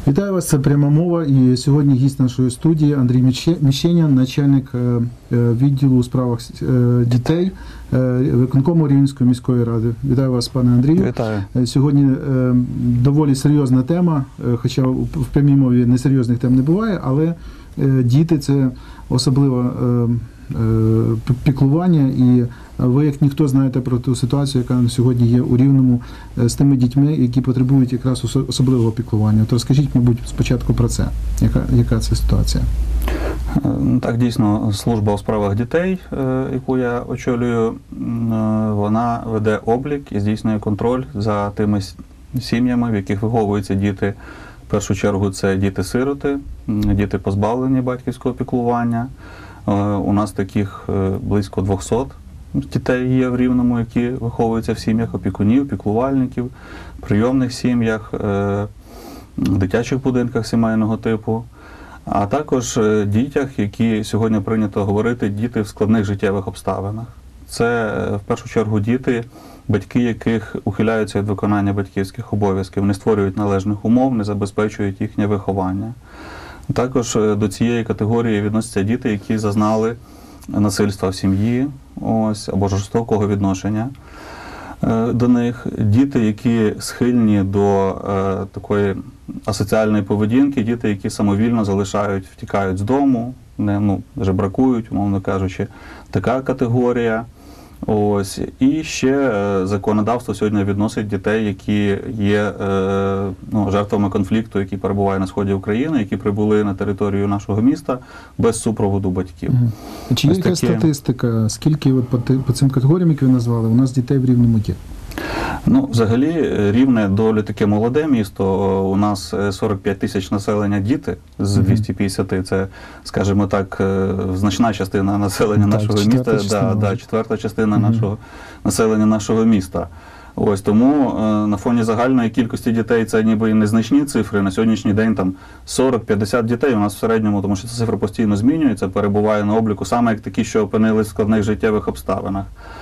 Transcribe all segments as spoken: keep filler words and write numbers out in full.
Вітаю вас, це «Пряма мова», і сьогодні гість нашої студії Андрій Міщенян, начальник відділу у справах дітей виконкому Рівненської міської ради. Вітаю вас, пане Андрію. Вітаю. Сьогодні доволі серйозна тема, хоча в прямій мові несерйозних тем не буває, але діти – це особливе піклування, і ви, як ніхто, знаєте про ту ситуацію, яка сьогодні є у Рівному з тими дітьми, які потребують якраз особливого піклування. То розкажіть, мабуть, спочатку про це. Яка, яка це ситуація? Так, дійсно, служба у справах дітей, яку я очолюю, вона веде облік і здійснює контроль за тими сім'ями, в яких виховуються діти. В першу чергу це діти-сироти, діти позбавлені батьківського піклування. У нас таких близько двохсот дітей є в Рівному, які виховуються в сім'ях опікунів, піклувальників, прийомних сім'ях, дитячих будинках сімейного типу, а також дітях, які сьогодні прийнято говорити, діти в складних життєвих обставинах. Це в першу чергу діти, батьки яких ухиляються від виконання батьківських обов'язків, не створюють належних умов, не забезпечують їхнє виховання. Також до цієї категорії відносяться діти, які зазнали насильства в сім'ї, ось, або жорстокого відношення до них. Діти, які схильні до е, такої асоціальної поведінки, діти, які самовільно залишають, втікають з дому, не, ну, жебракують, умовно кажучи, така категорія. Ось. І ще законодавство сьогодні відносить дітей, які є е, ну, жертвами конфлікту, які перебувають на сході України, які прибули на територію нашого міста без супроводу батьків. Угу. Чи є яка такі... статистика, скільки от по, по цим категоріям, які ви назвали, у нас дітей в Рівному є? Ну, взагалі, Рівне доволі таке молоде місто. У нас сорок п'ять тисяч населення діти з двохсот п'ятдесяти. Це, скажімо так, значна частина населення так, нашого міста. Да, да, четверта частина угу. нашого населення нашого міста. Ось тому на фоні загальної кількості дітей це ніби і незначні цифри. На сьогоднішній день там сорок-п'ятдесят дітей у нас в середньому, тому що ця цифра постійно змінюється, перебуває на обліку, саме як такі, що опинились в складних життєвих обставинах.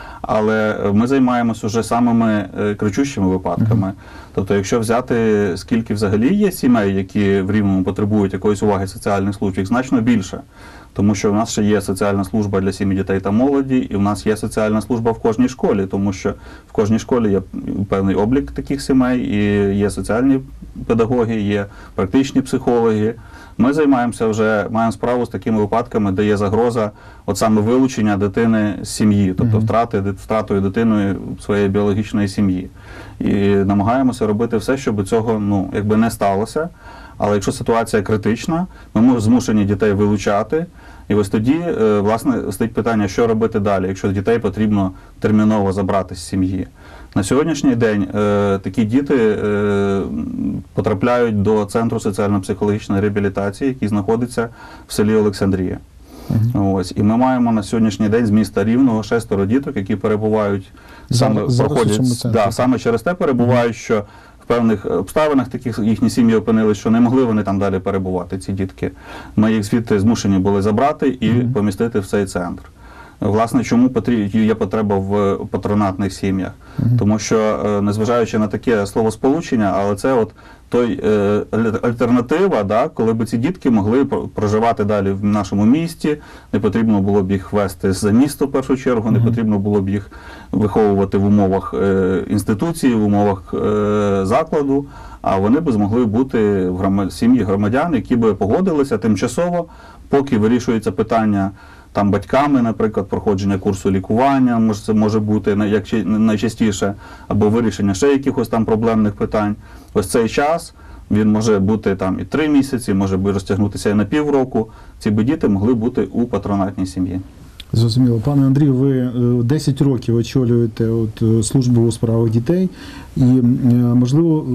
Але ми займаємося вже самими кричущими випадками. Тобто, якщо взяти, скільки взагалі є сімей, які в Рівному потребують якоїсь уваги соціальних служб, їх значно більше. Тому що в нас ще є соціальна служба для сім'ї, дітей та молоді, і в нас є соціальна служба в кожній школі, тому що в кожній школі є певний облік таких сімей, і є соціальні педагоги, є практичні психологи. Ми займаємося вже, маємо справу з такими випадками, де є загроза от саме вилучення дитини з сім'ї, тобто втрати, втратою дитиною своєї біологічної сім'ї. І намагаємося робити все, щоб цього, ну, якби не сталося. Але якщо ситуація критична, ми змушені дітей вилучати. І ось тоді, власне, стоїть питання, що робити далі, якщо дітей потрібно терміново забрати з сім'ї. На сьогоднішній день е, такі діти е, потрапляють до Центру соціально-психологічної реабілітації, який знаходиться в селі Олександрія. Uh-huh. Ось. І ми маємо на сьогоднішній день з міста Рівного шестеро діток, які перебувають, саме, зараз, проходять, зараз да, саме через те перебувають, uh-huh. що в певних обставинах таких їхні сім'ї опинились, що не могли вони там далі перебувати, ці дітки. Ми їх звідти змушені були забрати і uh-huh. помістити в цей центр. Власне, чому є потреба в патронатних сім'ях? Uh-huh. Тому що, незважаючи на таке словосполучення, але це от той е, альтернатива, да, коли б ці дітки могли проживати далі в нашому місті, не потрібно було б їх вести за місто в першу чергу, не uh-huh. потрібно було б їх виховувати в умовах е, інституції, в умовах е, закладу, а вони б змогли бути в громад... сім'ї громадян, які б погодилися тимчасово, поки вирішується питання там батьками, наприклад, проходження курсу лікування, може, це може бути як найчастіше, або вирішення ще якихось там проблемних питань. Ось цей час, він може бути там і три місяці, може розтягнутися і на півроку. Ці б діти могли бути у патронатній сім'ї. Зрозуміло. Пане Андрію, ви десять років очолюєте от, службу у справах дітей і, можливо,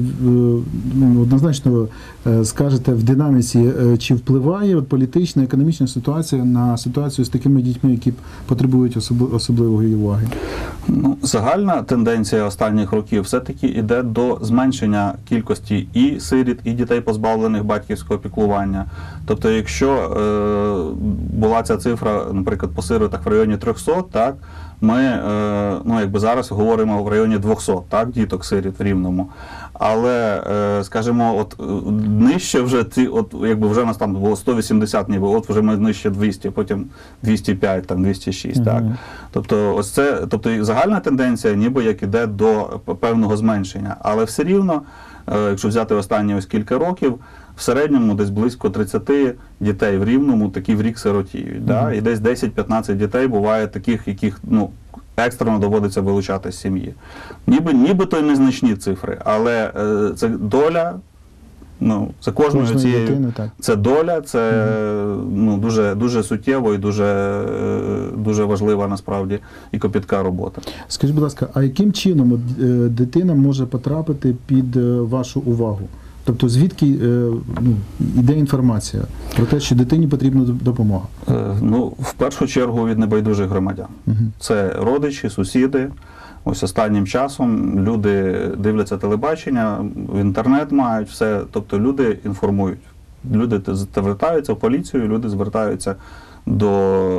однозначно скажете в динаміці, чи впливає от, політична, економічна ситуація на ситуацію з такими дітьми, які потребують особливої уваги? Ну, загальна тенденція останніх років все-таки йде до зменшення кількості і сиріт, і дітей, позбавлених батьківського піклування. Тобто, якщо е, була ця цифра, наприклад, по сиротах в районі трьохсот, так, ми е, ну, якби зараз говоримо в районі двохсот, так, діток-сиріт в Рівному. Але, е, скажімо, от нижче вже ці, от якби вже нас там було сто вісімдесят, ніби, от вже ми нижче двісті, потім двісті п'ять, там двісті шість, uh-huh. так. Тобто, ось це, тобто загальна тенденція ніби як іде до певного зменшення, але все рівно, е, якщо взяти останні ось кілька років, в середньому десь близько тридцять дітей в Рівному такі в рік сиротіють. Mm-hmm. Да? І десь десять-п'ятнадцять дітей буває таких, яких ну, екстрено доводиться вилучати з сім'ї. Ніби, нібито й незначні цифри, але е, це доля, ну, це кожної цієї, дитини, це доля, це mm-hmm. ну, дуже, дуже суттєво і дуже, дуже важлива насправді і копітка робота. Скажіть, будь ласка, а яким чином от, е, дитина може потрапити під е, вашу увагу? Тобто звідки е, ну, йде інформація про те, що дитині потрібна допомога? Е, ну, в першу чергу від небайдужих громадян. Угу. Це родичі, сусіди. Ось останнім часом люди дивляться телебачення, в інтернет мають все. Тобто люди інформують. Люди звертаються в поліцію, люди звертаються до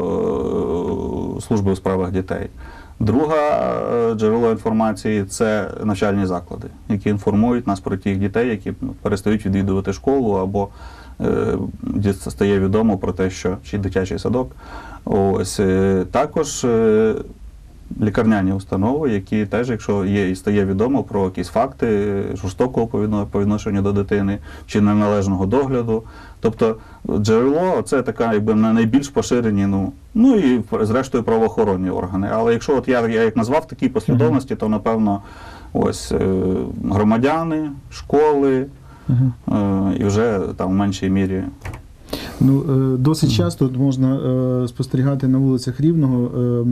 служби у справах дітей. Друге джерело інформації – це навчальні заклади, які інформують нас про тих дітей, які перестають відвідувати школу, або е, стає відомо про те, що чи дитячий садок. Ось е, також е, лікарняні установи, які теж, якщо є і стає відомо про якісь факти жорстокого по відношенню до дитини чи неналежного догляду. Тобто джерело – це така, якби, найбільш поширені, ну, ну і зрештою правоохоронні органи. Але якщо от я, я як назвав такі послідовності, то напевно ось громадяни, школи uh-huh. і вже там в меншій мірі. Ну, досить часто можна спостерігати на вулицях Рівного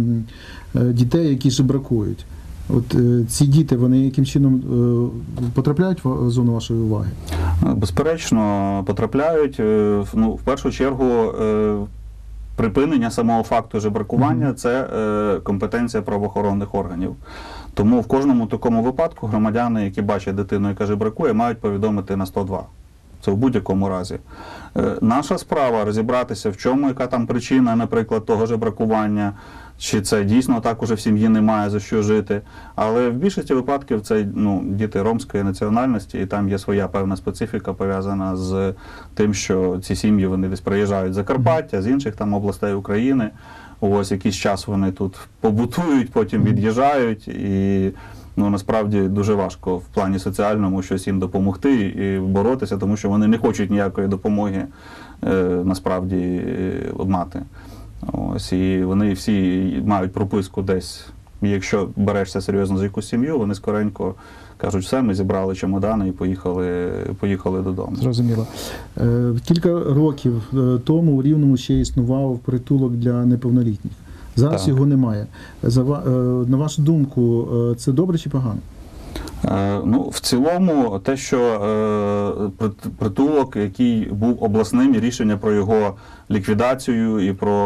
дітей, які жебракують. От ці діти, вони яким чином потрапляють в зону вашої уваги? Безперечно, потрапляють. Ну, в першу чергу, припинення самого факту жебракування – це компетенція правоохоронних органів. Тому в кожному такому випадку громадяни, які бачать дитину, яка жебракує, мають повідомити на сто два. Це в будь-якому разі. Наша справа розібратися, в чому, яка там причина, наприклад, того жебракування, чи це дійсно так уже в сім'ї немає за що жити. Але в більшості випадків це ну, діти ромської національності, і там є своя певна специфіка пов'язана з тим, що ці сім'ї вони десь приїжджають з Закарпаття, з інших там областей України. Ось якийсь час вони тут побутують, потім від'їжджають і ну, насправді дуже важко в плані соціальному щось їм допомогти і боротися, тому що вони не хочуть ніякої допомоги е, насправді мати. Ось, і вони всі мають прописку десь. І якщо берешся серйозно за якусь сім'ю, вони скоренько кажуть, все, ми зібрали чемодани і поїхали, поїхали додому. Зрозуміло. Е, кілька років тому у Рівному ще існував притулок для неповнолітніх. Зараз так. його немає. За, е, на вашу думку, це добре чи погано? Е, ну, в цілому, те, що е, притулок, який був обласним, і рішення про його ліквідацію і про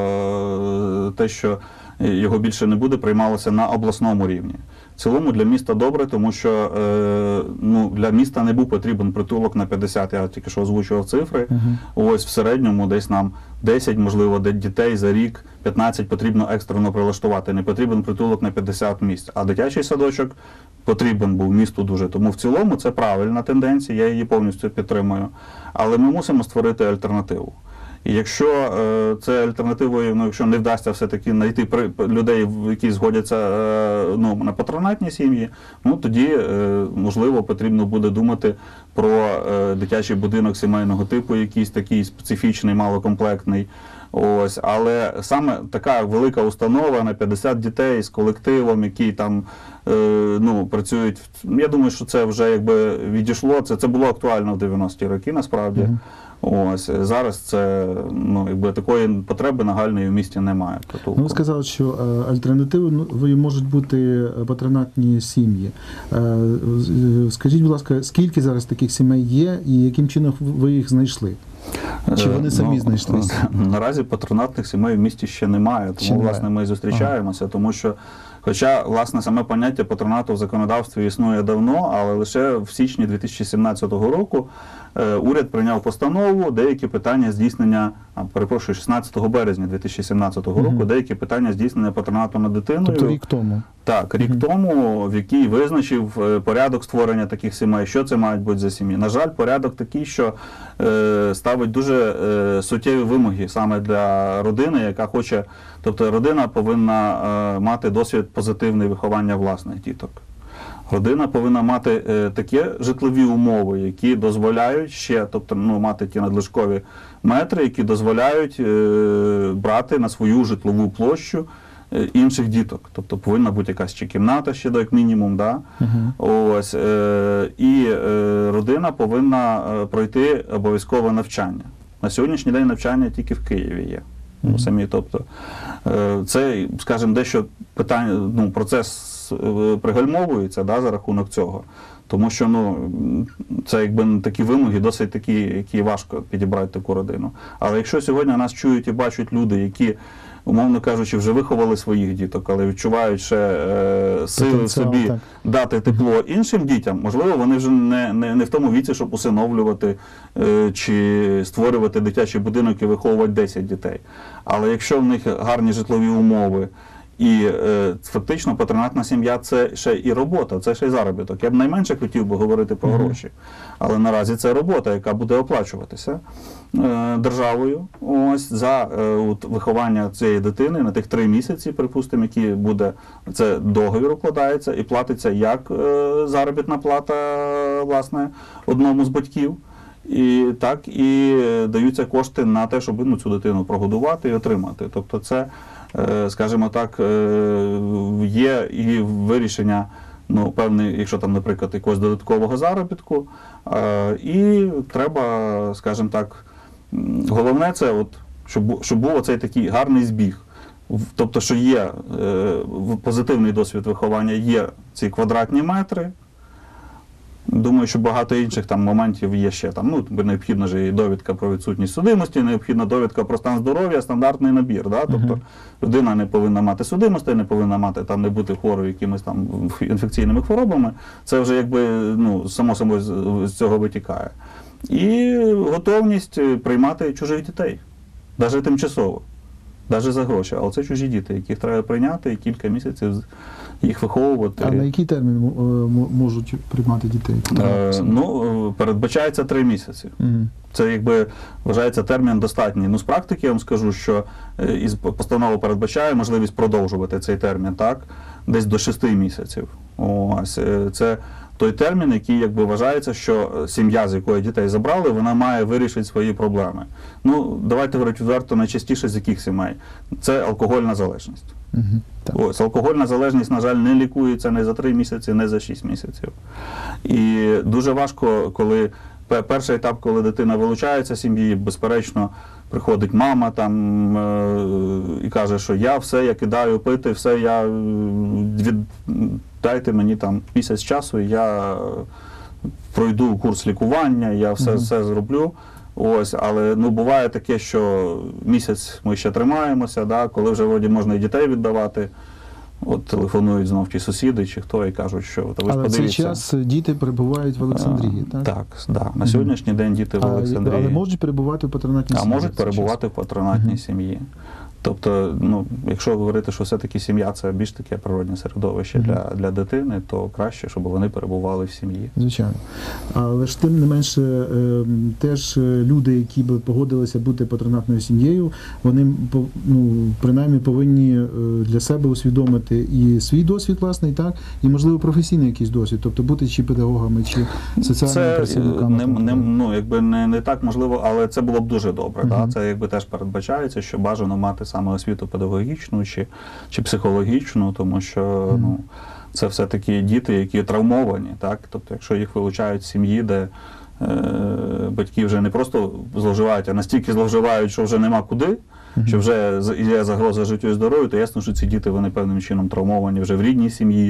те, що його більше не буде, приймалося на обласному рівні. В цілому для міста добре, тому що е, ну, для міста не був потрібен притулок на п'ятдесят, я тільки що озвучував цифри. Uh-huh. Ось в середньому десь нам десять, можливо, дітей за рік, п'ятнадцять потрібно екстрено прилаштувати. Не потрібен притулок на п'ятдесят місць. А дитячий садочок потрібен був місту дуже. Тому в цілому це правильна тенденція, я її повністю підтримую. Але ми мусимо створити альтернативу. І якщо е, це альтернативою, ну, якщо не вдасться все-таки знайти людей, які згодяться е, ну, на патронатні сім'ї, ну, тоді, е, можливо, потрібно буде думати про е, дитячий будинок сімейного типу, якийсь такий специфічний, малокомплектний. Ось, але саме така велика установа на п'ятдесят дітей з колективом, які там е, ну, працюють, я думаю, що це вже якби відійшло, це, це було актуально в дев'яності роки, насправді. Mm-hmm. Ось, зараз це, ну, якби такої потреби нагальної в місті немає. Ну, ви сказали, що альтернативою можуть бути патронатні сім'ї. Скажіть, будь ласка, скільки зараз таких сімей є і яким чином ви їх знайшли? Чи вони самі ну, знайшлися? Наразі патронатних сімей в місті ще немає, тому, ще власне, ми і зустрічаємося, ага. тому що хоча, власне, саме поняття патронату в законодавстві існує давно, але лише в січні дві тисячі сімнадцятого року е, уряд прийняв постанову, деякі питання здійснення, а, перепрошую, шістнадцятого березня дві тисячі сімнадцятого року, Мгм. деякі питання здійснення патронату над дитиною. Тобто рік тому. Так, рік Мгм. тому, в який визначив е, порядок створення таких сімей, що це мають бути за сім'ї. На жаль, порядок такий, що е, ставить дуже е, суттєві вимоги саме для родини, яка хоче, тобто родина повинна е, мати досвід позитивний виховання власних діток. Родина повинна мати е, такі житлові умови, які дозволяють ще, тобто ну, мати ті надлишкові метри, які дозволяють е, брати на свою житлову площу е, інших діток. Тобто повинна бути якась чи кімната ще до як мінімум. Да? Угу. Ось, е, і е, родина повинна е, пройти обов'язкове навчання. На сьогоднішній день навчання тільки в Києві є. Ну, самі, тобто, е, це, скажімо, дещо питання, ну, процес е, пригальмовується, да, за рахунок цього. Тому що ну, це якби такі вимоги досить такі, які важко підібрати таку родину. Але якщо сьогодні нас чують і бачать люди, які, умовно кажучи, вже виховали своїх діток, але відчувають ще е, сили Потенціал, собі так. дати тепло іншим дітям, можливо, вони вже не, не, не в тому віці, щоб усиновлювати е, чи створювати дитячий будинок і виховувати десять дітей. Але якщо в них гарні житлові умови, і е, фактично патронатна сім'я – це ще і робота, це ще й заробіток. Я б найменше хотів би говорити про гроші, але наразі це робота, яка буде оплачуватися е, державою ось, за е, от, виховання цієї дитини на тих три місяці, припустимо, які буде, це договір укладається і платиться як е, заробітна плата, власне, одному з батьків, і так і даються кошти на те, щоб ну, цю дитину прогодувати і отримати. Тобто це, скажімо так, є і вирішення, ну, певний, якщо там, наприклад, якогось додаткового заробітку, і треба, скажімо так, головне це, от, щоб, щоб був оцей такий гарний збіг. Тобто, що є позитивний досвід виховання, є ці квадратні метри. Думаю, що багато інших там моментів є ще. Там, ну, необхідна ж і довідка про відсутність судимості, необхідна довідка про стан здоров'я, стандартний набір. Да? Тобто людина не повинна мати судимості, не повинна мати, там, не бути хворою якимись там інфекційними хворобами. Це вже якби, ну, само собою з, з цього витікає. І готовність приймати чужих дітей, навіть тимчасово. Навіть за гроші, але це чужі діти, яких треба прийняти і кілька місяців їх виховувати. А на який термін можуть приймати дітей? Е, ну, передбачається три місяці. Угу. Це якби вважається термін достатній. Ну, з практики я вам скажу, що із постанова передбачає можливість продовжувати цей термін, так, десь до шести місяців. Ось, це той термін, який якби вважається, що сім'я, з якої дітей забрали, вона має вирішити свої проблеми. Ну, давайте говорити відверто, найчастіше з яких сімей? Це алкогольна залежність. Угу, Ось, алкогольна залежність, на жаль, не лікується не за три місяці, не за шість місяців. І дуже важко, коли перший етап, коли дитина вилучається з сім'ї, безперечно, приходить мама там е і каже, що я все, я кидаю пити, все, я від... дайте мені там місяць часу, я пройду курс лікування, я все, mm-hmm. все зроблю. Ось, але ну, буває таке, що місяць ми ще тримаємося, да, коли вже вроді можна і дітей віддавати. От телефонують знов ті сусіди, чи хто, і кажуть, що ви але подивіться. Але цей час діти перебувають в Олександрії, так? Так, да. На сьогоднішній день діти в Олександрії. Але можуть перебувати в патронатній а сім'ї? А можуть перебувати час. в патронатній uh-huh. сім'ї. Тобто, ну, якщо говорити, що все-таки сім'я – це більш таке природне середовище uh-huh. для, для дитини, то краще, щоб вони перебували в сім'ї. Звичайно. Але ж тим не менше, е, теж люди, які б погодилися бути патронатною сім'єю, вони, ну, принаймні повинні для себе усвідомити і свій досвід власний, так, і, можливо, професійний якийсь досвід, тобто бути чи педагогами, чи соціальними працівниками. Це не, не, ну, якби не, не так можливо, але це було б дуже добре. Uh-huh. Да? Це якби теж передбачається, що бажано мати саме освіту педагогічну чи, чи психологічну, тому що mm. ну, це все-таки діти, які травмовані. Так? Тобто, якщо їх вилучають з сім'ї, де е, батьки вже не просто зловживають, а настільки зловживають, що вже нема куди, mm-hmm. що вже є загроза життю і здоров'ю, то ясно, що ці діти вони певним чином травмовані вже в рідній сім'ї,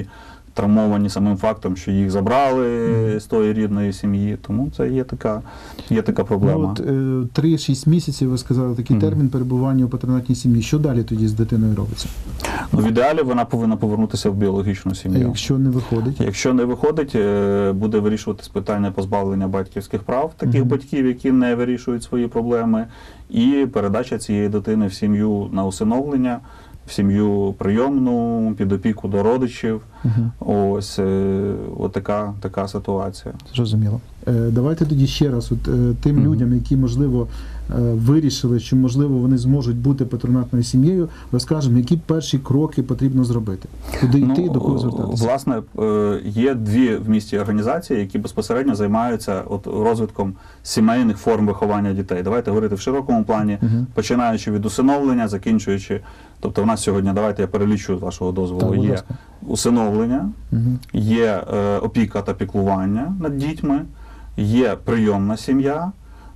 травмовані самим фактом, що їх забрали mm. з тої рідної сім'ї. Тому це є така, є така проблема. Ну, от три-шість місяців, ви сказали, такий mm. термін перебування у патронатній сім'ї. Що далі тоді з дитиною робиться? Ну, в ідеалі вона повинна повернутися в біологічну сім'ю. А якщо не виходить? Якщо не виходить, буде вирішуватись питання позбавлення батьківських прав таких mm. батьків, які не вирішують свої проблеми, і передача цієї дитини в сім'ю на усиновлення, в сім'ю прийомну, під опіку до родичів. Угу. Ось е, от така, така ситуація. Зрозуміло. Е, давайте тоді ще раз от, е, тим угу. людям, які, можливо, е, вирішили, що, можливо, вони зможуть бути патронатною сім'єю, розкажемо, які перші кроки потрібно зробити? Куди йти, ну, до кого звертатися? Власне, е, є дві в місті організації, які безпосередньо займаються от, розвитком сімейних форм виховання дітей. Давайте говорити в широкому плані, угу. починаючи від усиновлення, закінчуючи. Тобто в нас сьогодні, давайте я перелічу з вашого дозволу, так, є усиновлення, угу. є е, опіка та піклування над дітьми, є прийомна сім'я,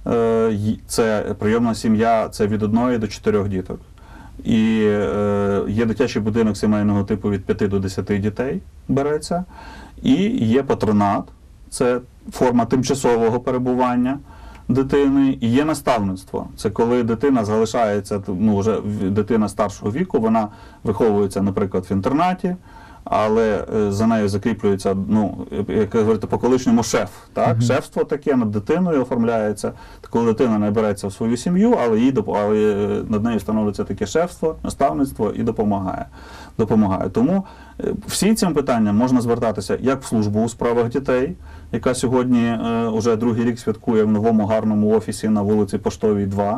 е, це прийомна сім'я це від одної до чотирьох діток. І е, є дитячий будинок сімейного типу від п'яти до десяти дітей береться, і є патронат, це форма тимчасового перебування дитини, і є наставництво. Це коли дитина залишається, ну вже дитина старшого віку, вона виховується, наприклад, в інтернаті, але за нею закріплюється, ну, як говорите, по колишньому шеф. Так? Uh-huh. Шефство таке над дитиною оформляється, коли дитина не береться в свою сім'ю, але, їй, але над нею встановлюється таке шефство, наставництво і допомагає. допомагає. Тому всі цим питанням можна звертатися як в службу у справах дітей, яка сьогодні е, вже другий рік святкує в новому гарному офісі на вулиці Поштовій, два.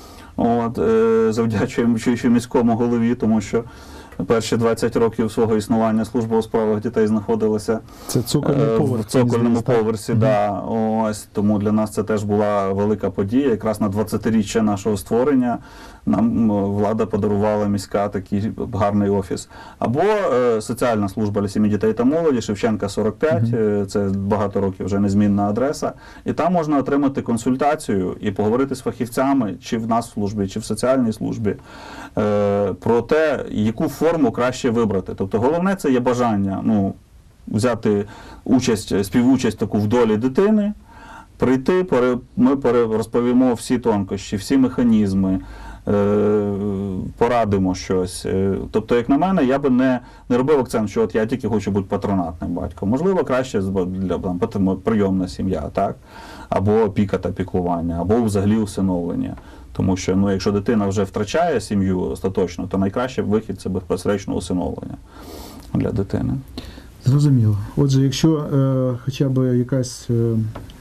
От, е, завдячуємо міському голові, тому що перші двадцять років свого існування служба у справах дітей знаходилася це цокольний поверх, в цокольному поверсі. Да, ось, тому для нас це теж була велика подія. Якраз на двадцятиріччя нашого створення нам влада подарувала міська такий гарний офіс. Або е, соціальна служба для сім'ї, дітей та молоді, Шевченка, сорок п'ять, mm-hmm. це багато років вже незмінна адреса. І там можна отримати консультацію і поговорити з фахівцями, чи в нас в службі, чи в соціальній службі, е, про те, яку форму краще вибрати. Тобто головне це є бажання, ну, взяти участь, співучасть таку в долі дитини, прийти, пере, ми пере, розповімо всі тонкощі, всі механізми, порадимо щось. Тобто, як на мене, я би не, не робив акцент, що от я тільки хочу бути патронатним батьком. Можливо, краще для там, прийомна сім'я, так? Або опіка та піклування, або взагалі усиновлення. Тому що, ну, якщо дитина вже втрачає сім'ю остаточно, то найкращий вихід – це безпосередньо усиновлення для дитини. Зрозуміло. Отже, якщо е, хоча б якась е,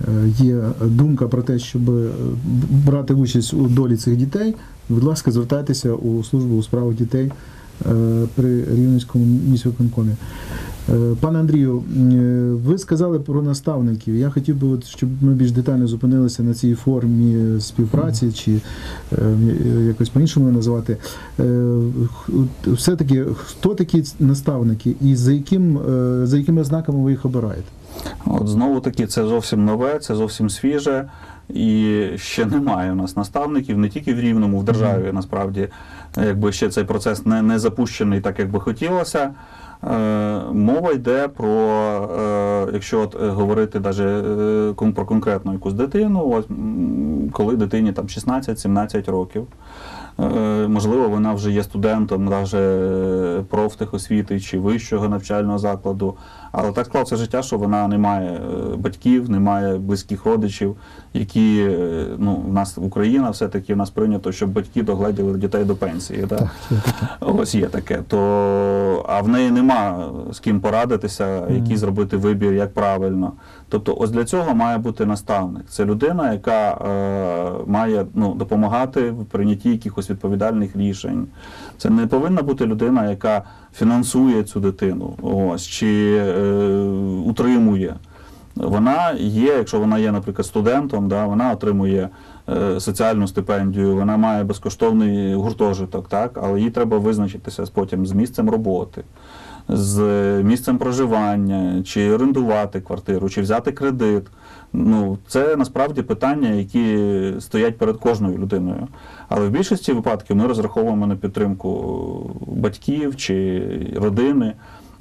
є думка про те, щоб брати участь у долі цих дітей, будь ласка, звертайтеся у службу у справах дітей е, при Рівненському міськвиконкомі. Е, пане Андрію, ви сказали про наставників. Я хотів би, от, щоб ми більш детально зупинилися на цій формі співпраці, чи е, якось по-іншому називати. Е, все-таки, хто такі наставники і за, яким, е, за якими знаками ви їх обираєте? От знову таки, це зовсім нове, це зовсім свіже. І ще немає у нас наставників, не тільки в Рівному, в державі, насправді, якби ще цей процес не, не запущений так, як би хотілося. Е, мова йде про, е, якщо от говорити даже, е, про конкретну якусь дитину, от, коли дитині там шістнадцять-сімнадцять років, е, можливо, вона вже є студентом навіть профтехосвіти чи вищого навчального закладу, але так склалося життя, що вона не має батьків, не має близьких родичів, які, ну, в нас Україна все-таки, в нас прийнято, щоб батьки догледіли дітей до пенсії. Так? Так, є таке. Ось є таке. То, а в неї нема з ким порадитися, mm-hmm. який зробити вибір, як правильно. Тобто ось для цього має бути наставник. Це людина, яка е, має, ну, допомагати в прийнятті якихось відповідальних рішень. Це не повинна бути людина, яка фінансує цю дитину, ось, чи е, утримує. Вона є, якщо вона є, наприклад, студентом, да, вона отримує е, соціальну стипендію, вона має безкоштовний гуртожиток, так, але їй треба визначитися потім з місцем роботи, з місцем проживання, чи орендувати квартиру, чи взяти кредит. Ну, це насправді питання, які стоять перед кожною людиною. Але в більшості випадків ми розраховуємо на підтримку батьків чи родини.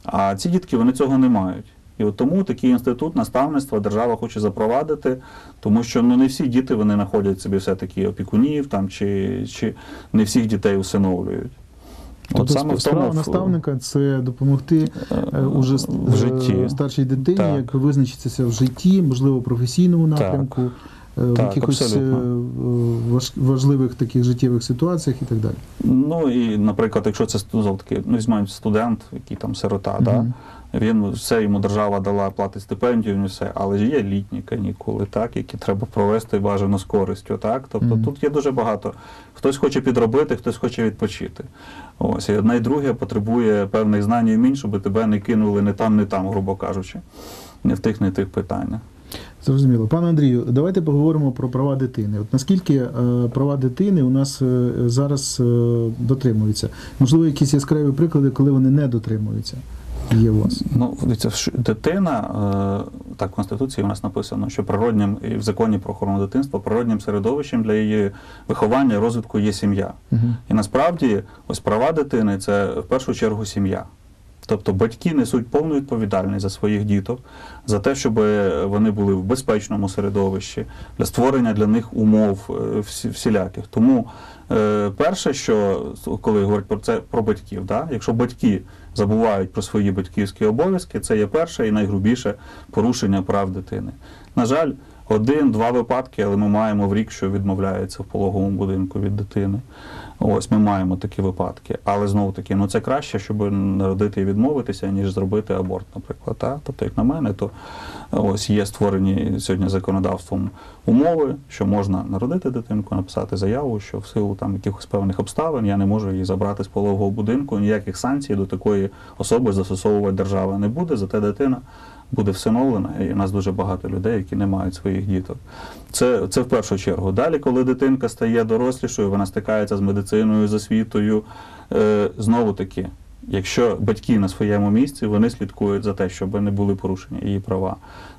А ці дітки, вони цього не мають. І от тому такий інститут наставництва держава хоче запровадити, тому що ну, не всі діти вони знаходять собі все-таки опікунів, там, чи, чи не всіх дітей усиновлюють. Тобто саме в справа наставника – це допомогти е, уже в житті. старшій дитині, Так. як визначитися в житті, можливо, в професійному напрямку, е, в Так, якихось абсолютно. важ- важливих таких життєвих ситуаціях і так далі. Ну і, наприклад, якщо це таки, ну, візьмемо студент, який там сирота, Мгм. да? Він все йому держава дала, платить стипендію, і все, але ж є літні канікули, так, які треба провести бажано з користю, так. Тобто Мгм. тут є дуже багато. Хтось хоче підробити, хтось хоче відпочити. Ось і одне і друге потребує певних знань і вмінь, щоб тебе не кинули не там, не там, грубо кажучи, не в тих, не тих питаннях. Зрозуміло. Пане Андрію, давайте поговоримо про права дитини. От наскільки е, права дитини у нас е, зараз е, дотримуються? Можливо, якісь яскраві приклади, коли вони не дотримуються, є у вас? Ну, дивіться, ш- дитина, е, так в Конституції у нас написано, що природнім, і в законі про охорону дитинства, природнім середовищем для її виховання і розвитку є сім'я. Угу. І насправді ось права дитини – це в першу чергу сім'я. Тобто батьки несуть повну відповідальність за своїх діток, за те, щоб вони були в безпечному середовищі, для створення для них умов е, всі- всіляких. Тому е, перше, що коли говорять про це про батьків, да? Якщо батьки забувають про свої батьківські обов'язки, це є перше і найгрубіше порушення прав дитини. На жаль, один-два випадки, але ми маємо в рік, що відмовляється в пологовому будинку від дитини. Ось ми маємо такі випадки. Але знову таки, ну це краще, щоб народити і відмовитися, ніж зробити аборт, наприклад. Так? Тобто, як на мене, то ось є створені сьогодні законодавством умови, що можна народити дитинку, написати заяву, що в силу там якихось певних обставин я не можу її забрати з пологового будинку, ніяких санкцій до такої особи застосовувати держава не буде, зате дитина буде всиновлена, і у нас дуже багато людей, які не мають своїх діток. Це, це в першу чергу. Далі, коли дитинка стає дорослішою, вона стикається з медициною, з освітою, е, знову таки, якщо батьки на своєму місці, вони слідкують за те, щоб не були порушені її права.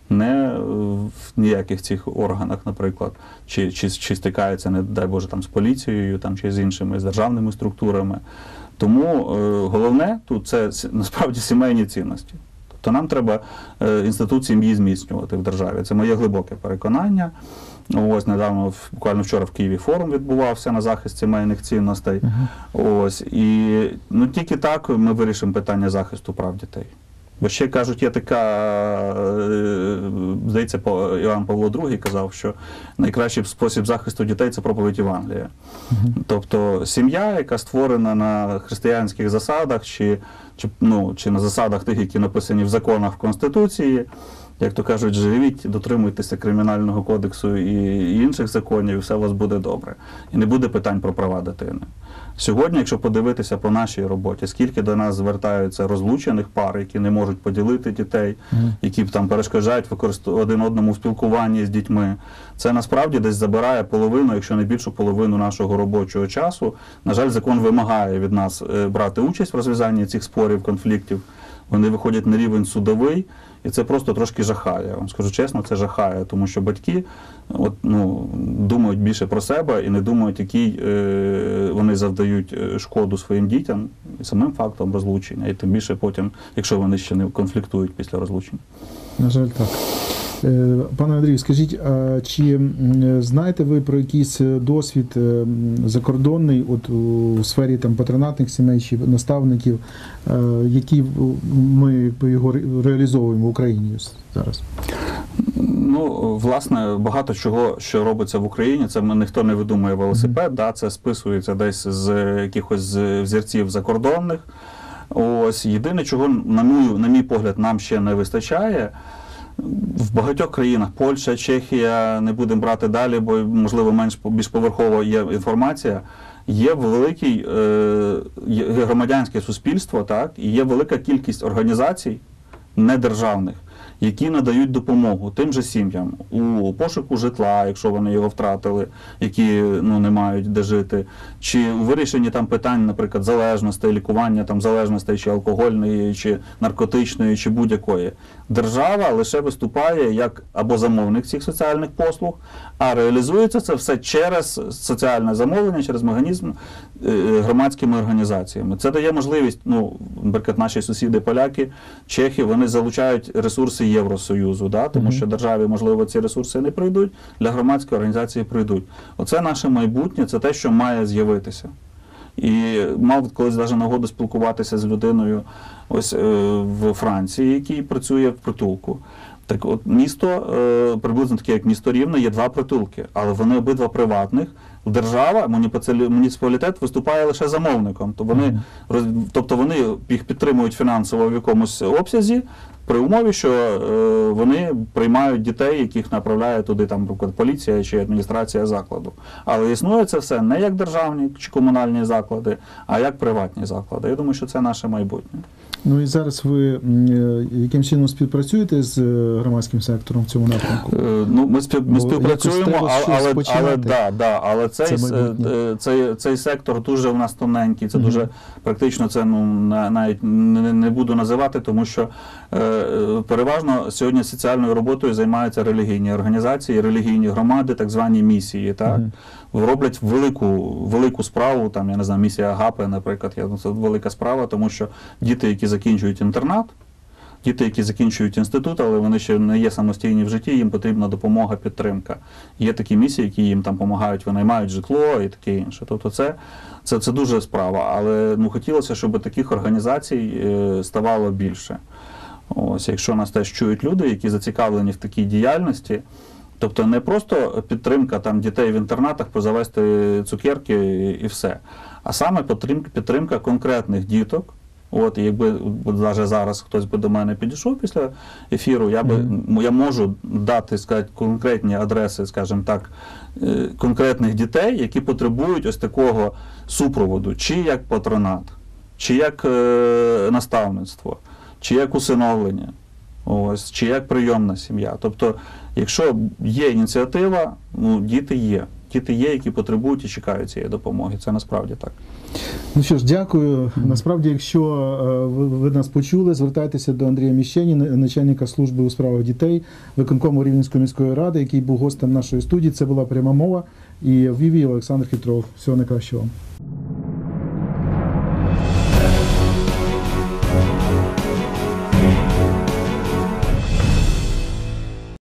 Не в ніяких цих органах, наприклад, чи, чи, чи стикаються, не дай Боже, там, з поліцією, там, чи з іншими, з державними структурами. Тому е, головне тут це насправді сімейні цінності. То нам треба е, інститут сім'ї зміцнювати в державі. Це моє глибоке переконання. Ось недавно, буквально вчора в Києві форум відбувався на захист сімейних цінностей. Uh-huh. Ось і ну тільки так ми вирішимо питання захисту прав дітей. Бо ще кажуть, є така, здається, Іван Павло другий казав, що найкращий спосіб захисту дітей – це проповідь Євангелія. Uh-huh. Тобто сім'я, яка створена на християнських засадах, чи, чи, ну, чи на засадах тих, які написані в законах в Конституції, як то кажуть, живіть, дотримуйтеся Кримінального кодексу і інших законів, і все у вас буде добре. І не буде питань про права дитини. Сьогодні, якщо подивитися по нашій роботі, скільки до нас звертаються розлучених пар, які не можуть поділити дітей, mm. які там перешкоджають використовувати один одному в спілкуванні з дітьми, це насправді десь забирає половину, якщо не більшу половину нашого робочого часу. На жаль, закон вимагає від нас брати участь в розв'язанні цих спорів, конфліктів. Вони виходять на рівень судовий, і це просто трошки жахає. Я вам скажу чесно, це жахає, тому що батьки от, ну, думають більше про себе і не думають, який е, вони завдають шкоду своїм дітям самим фактом розлучення, і тим більше потім, якщо вони ще не конфліктують після розлучення. На жаль, так. Пане Андрію, скажіть, а чи знаєте ви про якийсь досвід закордонний от у сфері там патронатних сімей чи наставників, які ми його реалізовуємо в Україні зараз? Ну, власне, багато чого, що робиться в Україні, це ніхто не видумує велосипед, mm-hmm. да, це списується десь з якихось взірців закордонних. Ось, єдине, чого, на мій, на мій погляд, нам ще не вистачає, в багатьох країнах, Польща, Чехія, не будемо брати далі, бо, можливо, менш більш поверхова є інформація, є великий е, громадянське суспільство, так, і є велика кількість організацій недержавних, які надають допомогу тим же сім'ям у пошуку житла, якщо вони його втратили, які ну, не мають де жити, чи у вирішенні там питань, наприклад, залежностей, лікування там залежностей чи алкогольної, чи наркотичної, чи будь-якої. Держава лише виступає як або замовник цих соціальних послуг, а реалізується це все через соціальне замовлення, через механізм е, громадськими організаціями. Це дає можливість, ну, наприклад, наші сусіди поляки, чехи, вони залучають ресурси Євросоюзу, да? Тому що державі, можливо, ці ресурси не прийдуть, для громадської організації прийдуть. Оце наше майбутнє, це те, що має з'явитися. І мав колись навіть нагоду спілкуватися з людиною ось е, в Франції, який працює в притулку. Так от місто, е, приблизно таке, як місто Рівне, є два притулки, але вони обидва приватних. Держава, муніципалітет виступає лише замовником. Тобто вони, mm-hmm. тобто вони їх підтримують фінансово в якомусь обсязі, при умові, що е, вони приймають дітей, яких направляє туди там, наприклад, поліція чи адміністрація закладу. Але існує це все не як державні чи комунальні заклади, а як приватні заклади. Я думаю, що це наше майбутнє. Ну і зараз ви е, яким чином співпрацюєте з громадським сектором в цьому напрямку? Е, ну, ми, спів, ми співпрацюємо, але, але, але, да, да, але цей, це цей, цей, цей сектор дуже у нас тоненький, це mm-hmm. дуже практично, це ну, навіть не, не буду називати, тому що е, переважно сьогодні соціальною роботою займаються релігійні організації, релігійні громади, так звані місії, так? Mm-hmm. Роблять велику, велику справу, там, я не знаю, місія Агапи, наприклад, це велика справа, тому що діти, які закінчують інтернат, діти, які закінчують інститут, але вони ще не є самостійні в житті, їм потрібна допомога, підтримка. Є такі місії, які їм там допомагають, винаймають житло і таке інше. Тобто це, це, це дуже справа, але ну, хотілося, щоб таких організацій е, ставало більше. Ось, якщо нас теж чують люди, які зацікавлені в такій діяльності, тобто не просто підтримка там, дітей в інтернатах, позавести цукерки і, і все, а саме підтримка, підтримка конкретних діток. От, і якби навіть зараз хтось би до мене підійшов після ефіру, я би mm-hmm. я можу дати, сказати, конкретні адреси, скажімо так, конкретних дітей, які потребують ось такого супроводу, чи як патронат, чи як е, наставництво, чи як усиновлення, ось, чи як прийомна сім'я. Тобто, якщо є ініціатива, ну, діти є. Діти є, які потребують і чекають цієї допомоги. Це насправді так. Ну що ж, дякую. Насправді, якщо ви, ви нас почули, звертайтеся до Андрія Міщеніна, начальника служби у справах дітей, виконкому Рівненської міської ради, який був гостем нашої студії. Це була пряма мова. І в Львові Олександр Хитров. Всього найкращого вам.